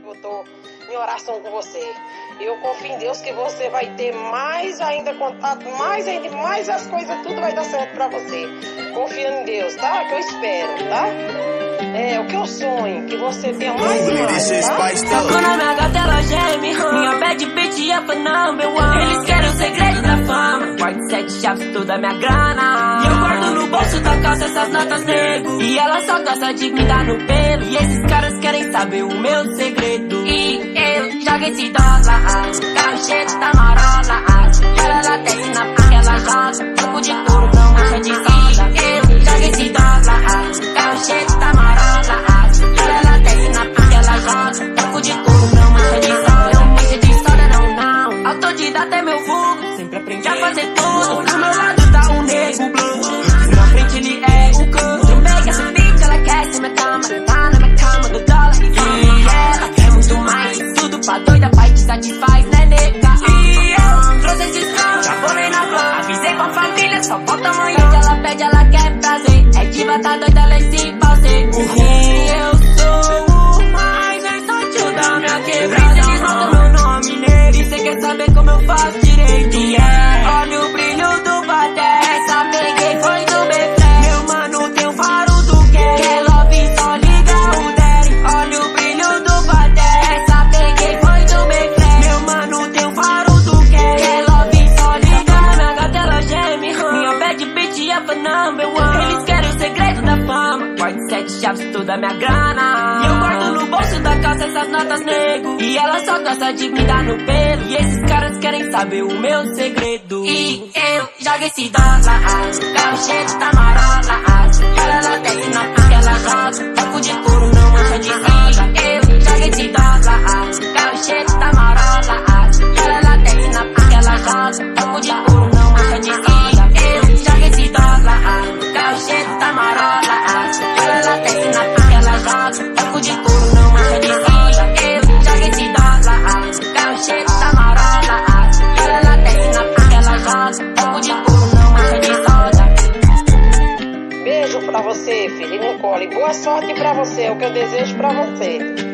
eu tô em oração com você. E eu confio em Deus que você vai ter mais ainda contato, mais as coisas, tudo vai dar certo pra você. Confiando em Deus, tá? Que eu espero, tá? É o que eu sonho, que você tenha mais e mais, tá? Quando a minha gata ela geme, minha bad bitch é for number one. Eles querem o segredo da fama, guardo 7 chaves, toda a minha grana. E eu guardo no bolso da calça essas notas, nego. E ela só gosta de me dar no pelo. E esses caras querem saber o meu segredo. E eu jogo esse dólar, carro cheio da marola. E ela desce na praia, ela joga troco de couro, não mancha de soda. E eu jogo esse dólar, carro cheio da marola. E ela desce na praia, ela joga troco de couro, não mancha de soda. Não mancha de soda, não. Autodidata é meu vulgo, sempre aprendi a fazer tudo. Do meu lado tá um nego blanco, na frente ele é o canto. Não pega essa bitch, ela quer ser minha cama, tá na minha cama do dólar. E ela quer muito mais, tudo pra doida, pai que satisfaz, né, nega? E eu trouxe esses caras, já bolei na van, avisei com a família, só falta amanhã. Ela pede, ela quer prazer, é diva, tá doida, ela é simpática. Eu sou o mais versátil da minha quebrada. Eles notam meu nome nele, cê quer saber como eu faço direito? Olha o brilho do baté, essa peguei foi do Befé. Meu mano tem o faro do que love, só liga o daddy. Olha o brilho do baté, essa peguei foi do Befé. Meu mano tem o faro do que love, só liga. Minha gata ela geme, minha bad bitch é for number one. Eles querem o segredo da fama, guardo 7 chaves, toda a minha grana. E eu guardo no bolso da calça essas notas, nego. E ela só gosta de me dar no pelo. E esses caras querem saber o meu segredo. E eu jogo esse dólar, carro cheio da marola. E ela desce na praia, ela joga troco de couro, não mancha de soda. Eu jogo esse dólar, carro cheio da marola. E ela desce na praia, ela joga troco de couro, não mancha de soda. Eu jogo esse dólar, carro cheio da marola. E ela desce na praia, ela joga troco de couro, não mancha de soda. Eu jogo esse dólar, carro cheio da marola. E ela desce na praia, ela joga troco de couro, não mancha de soda. Beijo pra você, filho, e no colo. E boa sorte pra você, é o que eu desejo pra você.